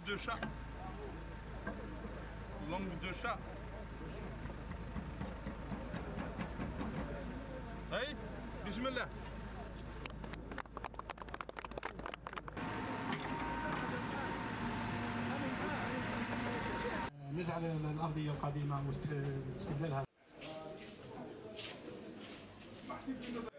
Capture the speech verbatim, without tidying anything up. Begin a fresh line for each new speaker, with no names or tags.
de chat. Langue de chat. هاي بسم الله.
نزع الأرضية القديمة واستغلالها.